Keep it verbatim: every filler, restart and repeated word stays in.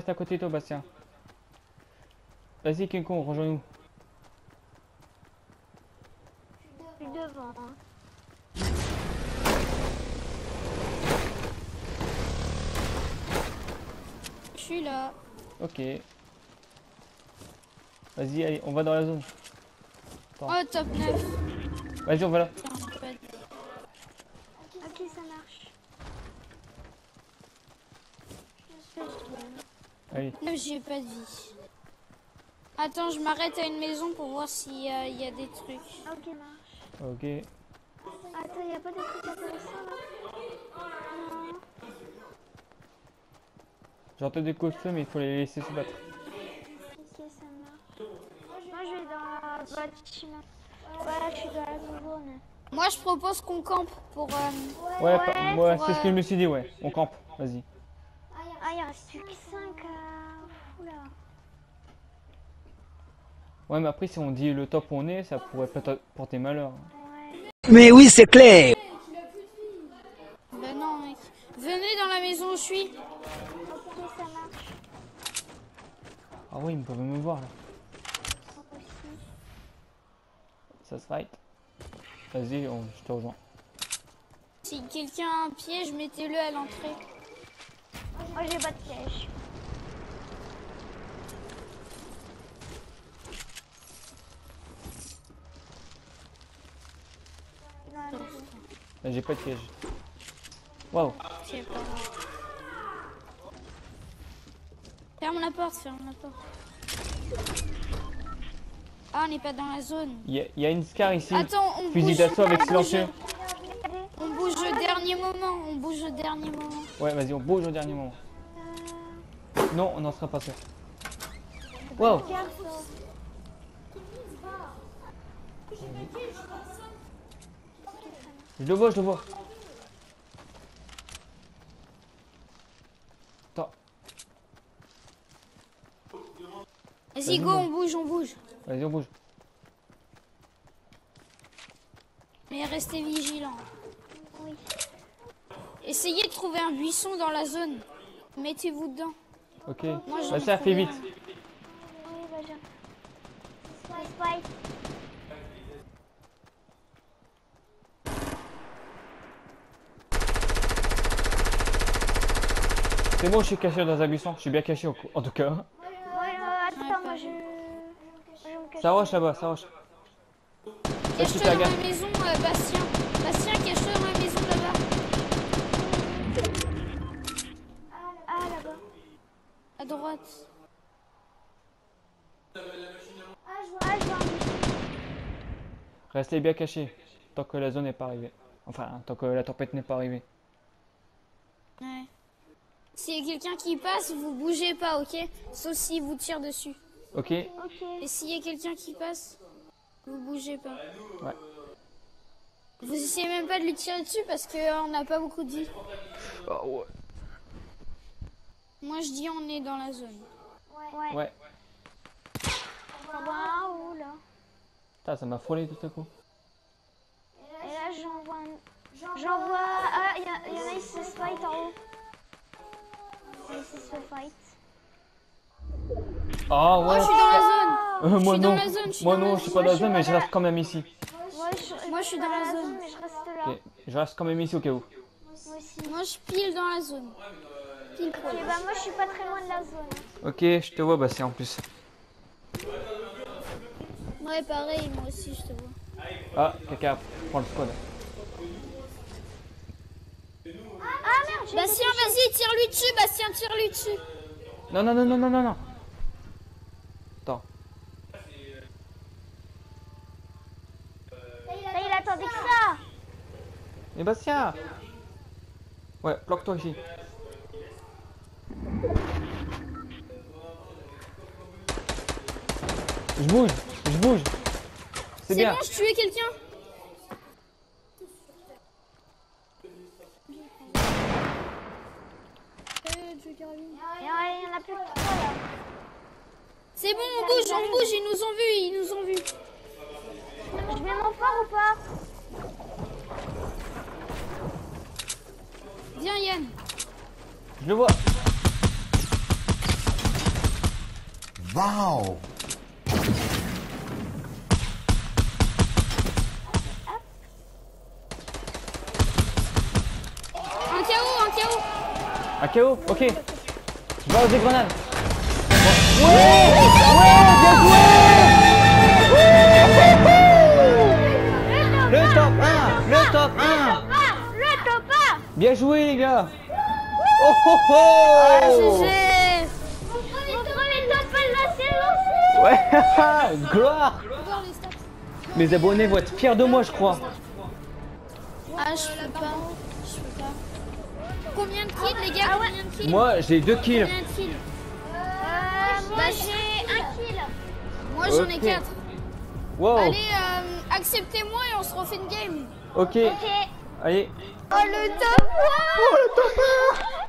reste à côté de toi, Bastien. Vas-y, King Kong, rejoins-nous. Je suis devant. Hein. Je suis là. Ok. Vas-y, allez, on va dans la zone. Attends. Oh, top neuf. Vas-y, on va là. Ok, ça marche. Allez. J'ai pas de vie. Attends, je m'arrête à une maison pour voir s'il y, a- y a des trucs. Ok, marche. Ok. Attends, y a pas de trucs intéressants là? Non. J'entends des costumes, mais il faut les laisser se battre. Ok, ça marche. Moi, je vais dans la bâtiment. Voilà, je suis dans la zone. Moi, je propose qu'on campe pour... euh, Ouais, Ouais, pa- ouais, pour, c'est ce que je euh, me suis dit, ouais. On campe, vas-y. Ah, il reste plus que cinq à... Oula. Ouais, mais après, si on dit le top où on est, ça pourrait peut-être porter malheur. Ouais. Mais oui, c'est clair. Bah non, mec. Venez dans la maison où je suis. Ok, ça marche. Ah oui, ils peuvent me voir là. Aussi. Ça se fight. Vas-y, on- je te rejoins. Si quelqu'un a un piège, mettez-le à l'entrée. Moi, j'ai pas de piège. Dans la maison. Là, j'ai pas de piège. Waouh. C'est pas grave. Ferme la porte, ferme la porte. Ah, on n'est pas dans la zone. Il y, a- il y a une scar ici. Attends, on Fusil bouge. d'assaut avec on bouge. silencieux. On bouge au dernier moment. On bouge au dernier moment. Ouais, vas-y, on bouge au dernier moment. Non, on n'en sera pas sûr. Waouh. Je le vois, je le vois. Attends. Vas-y, go, on bouge, on bouge. Vas-y, on bouge. Mais restez vigilants. Oui. Essayez de trouver un buisson dans la zone. Mettez-vous dedans. Ok. Moi, j'en Bah, ai ça fait trouvé vite. un. Oui, bah, j'ai... Spike. C'est bon, je suis caché dans un buisson. Je suis bien caché en, en tout cas. Ouais, euh, attends, moi, je... je vais me cacher. Ça roche là-bas, ça roche. Cache-toi super dans la gaffe. maison, euh, Bastien. Bastien, cache-toi dans la maison là-bas. Ah, là-bas. À droite. Ah, je vois un buisson. Restez bien cachés. Tant que la zone n'est pas arrivée. Enfin, tant que la tempête n'est pas arrivée. Ouais. S'il y a quelqu'un qui passe, vous bougez pas, ok? Sauf s'il vous tire dessus. Ok. Ok. Et s'il y a quelqu'un qui passe, vous bougez pas. Ouais. Vous essayez même pas de lui tirer dessus parce qu'on n'a pas beaucoup de vie. Oh, ouais. Moi je dis on est dans la zone. Ouais. Ouais. On voit un haut, là. Putain, ça m'a frôlé tout à coup. Et là, j'en vois un... J'en vois... Ah, il y, a- y en a ici, se fight en haut. Ici, se fight. Ah Moi ouais. je suis dans la zone. Euh, Je moi suis dans non. la zone, je suis Moi dans la non, je suis zone. pas dans la zone, mais je reste quand même ici. Ouais, je, Moi, je suis dans la zone. mais je reste là. Ok. Je reste quand même ici au cas où. Moi aussi. Moi je pile dans la zone. Pile poil. Et bah, moi, je suis pas très loin de la zone. Ok, je te vois, bah c'est en plus. Ouais pareil, moi aussi je te vois. Ah, quelqu'un prend le squad. Ah, merde, j'ai Bastien vas-y, tire-lui dessus, Bastien tire-lui dessus. Non, non, non, non, non, non, non. Attends. Là, il attendait que ça. Mais Bastien. Ouais, bloque-toi ici. Je bouge, je bouge. C'est C'est bien. bon, je tuais quelqu'un. Il y en a- il y en a plus que trois, là. C'est bon, on bouge, on bouge, ils nous ont vus, ils nous ont vus. Je mets mon fort ou pas? Viens Yann. Je le vois. Wow. Un K O, un K O. Un K O, ok. Je vais aux grenades. Ouais, ouais, bien joué. Le top un, le top un. Le top un. Bien joué les gars. Oh oh oh. Ah, G G. Mon premier top un de la saison. Ouais, gloire. Voir les stats. Mes abonnés vont être fiers de moi, je crois. Ah, je peux pas. Je peux pas. Combien de kills, les gars? Combien de kills? Moi, j'ai deux kills. Combien de kills? Euh, moi Bah, j'ai un kill. Moi, j'en ai Ok. quatre. Wow. Allez, euh, acceptez-moi et on se refait une game. Ok. Ok. Allez. Oh le top un. Oh le top un.